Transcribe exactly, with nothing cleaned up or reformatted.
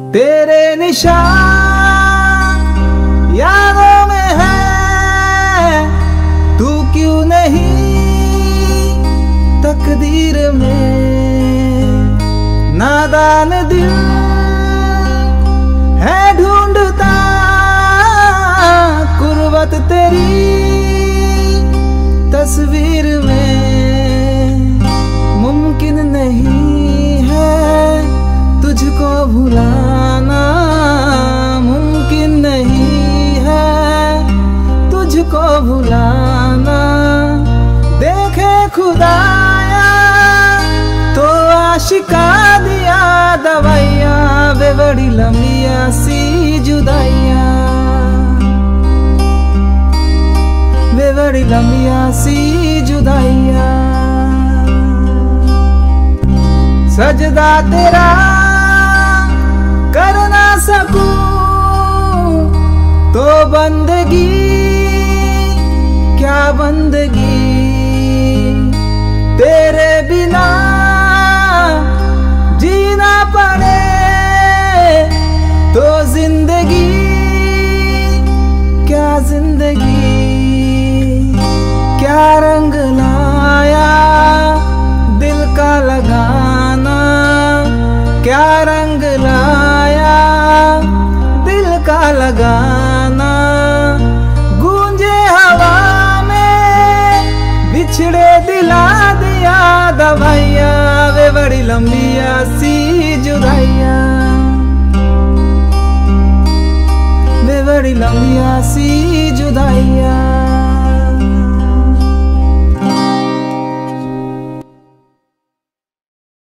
तेरे निशान यादों में है, तू क्यों नहीं तकदीर में। नादान दिल है ढूंढता कुर्बत तेरी तस्वीर में। मुमकिन नहीं है तुझको भुलाना, मुमकिन नहीं है तुझको भुलाना। देखे खुदाया तो आशिका दिया दवाइया, वे बड़ी लंबिया सी जुदाइया, वे बड़ी लंबिया सी जुदाइया। सजदा तेरा कर ना सकूं तो बंदगी क्या बंदगी। तेरे बिना जीना पड़े तो जिंदगी क्या जिंदगी। क्या रंग लाया दिल का लगाना, क्या रंग लाया दिल का लगाना। गूंजे हवा में बिछड़े दिला दिया दवाइया, वे बड़ी लंबिया सी जुदाइया, वे बड़ी लंबिया सी जुदाइया।